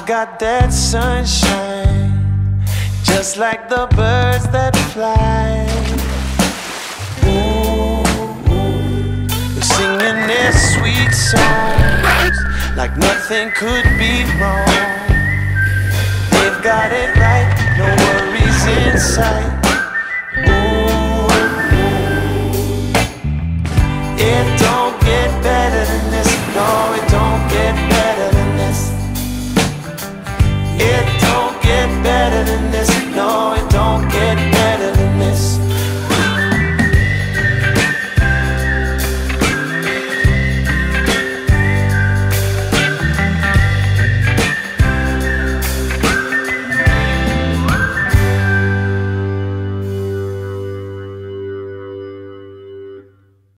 got that sunshine, just like the birds that fly. Ooh, they're singing their sweet songs like nothing could be wrong. They've got it right, no worries in sight. Ooh, it don't get better than this, no, it